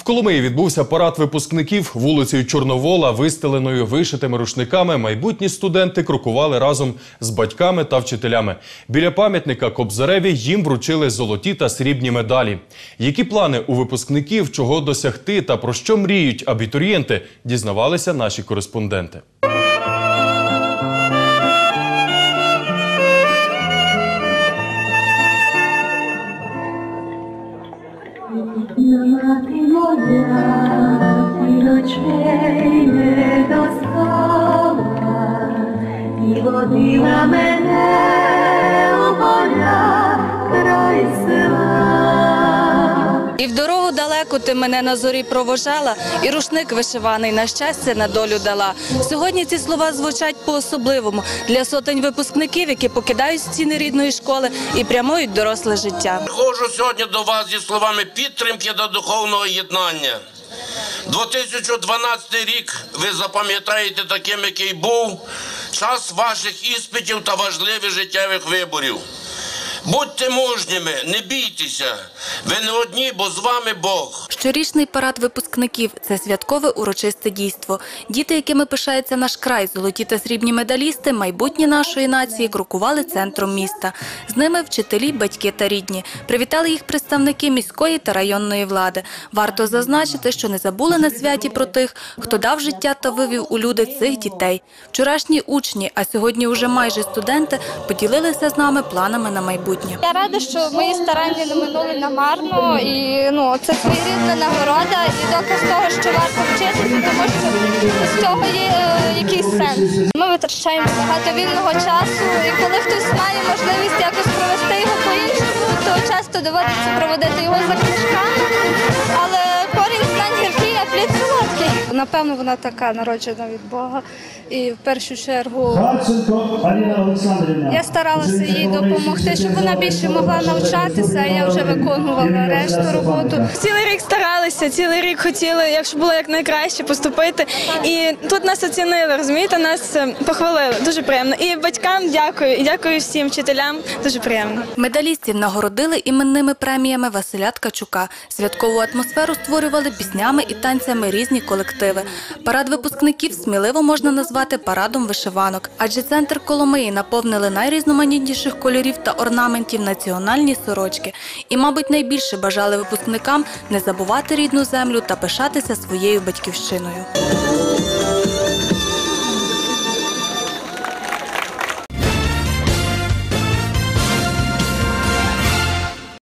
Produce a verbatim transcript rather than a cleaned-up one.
В Коломиї відбувся парад випускників. Вулицею Чорновола, вистеленою вишитими рушниками, майбутні студенти крокували разом з батьками та вчителями. Біля пам'ятника Кобзареві їм вручили золоті та срібні медалі. Які плани у випускників, чого досягти та про що мріють абітурієнти, дізнавалися наші кореспонденти. Мати моя, ти ночей не достала, і водила мене у поля край села. І в дорогу далеку ти мене на зорі провожала, і рушник вишиваний на щастя на долю дала. Сьогодні ці слова звучать по-особливому для сотень випускників, які покидають стіни рідної школи і прямують в доросле життя. Приходжу сьогодні до вас зі словами підтримки та духовного єднання. дві тисячі дванадцятий рік ви запам'ятаєте таким, який був, час ваших іспитів та важливих життєвих виборів. Будьте мужніми, не бійтеся, ви не одні, бо з вами Бог. Щорічний парад випускників – це святкове урочисте дійство. Діти, якими пишається наш край, золоті та срібні медалісти, майбутнє нашої нації, крокували центром міста. З ними вчителі, батьки та рідні. Привітали їх представники міської та районної влади. Варто зазначити, що не забули на святі про тих, хто дав життя та вивів у люди цих дітей. Вчорашні учні, а сьогодні вже майже студенти, поділилися з нами планами на майбутнє. Я рада, що мої старання не минули намарно, і ну, це своєрідна нагорода і доказ того, що варто вчитися, тому що з цього є е, якийсь сенс. Ми витрачаємо багато вільного часу, і коли хтось має можливість якось провести його по-іншому, то часто доводиться проводити його за книжками, але корінь знань гіркий, а плід солодкий. Напевно, вона така, народжена від Бога. І в першу чергу я старалася їй допомогти, щоб вона більше могла навчатися, а я вже виконувала решту роботу. Цілий рік старалися, цілий рік хотіли, якщо було якнайкраще, поступити. І тут нас оцінили, розумієте, нас похвалили. Дуже приємно. І батькам дякую, і дякую всім вчителям. Дуже приємно. Медалістів нагородили іменними преміями Василя Ткачука. Святкову атмосферу створювали піснями і танцями різні колективи. Парад випускників сміливо можна назвати парадом вишиванок, адже центр Коломиї наповнили найрізноманітніших кольорів та орнаментів національні сорочки. І, мабуть, найбільше бажали випускникам не забувати рідну землю та пишатися своєю батьківщиною.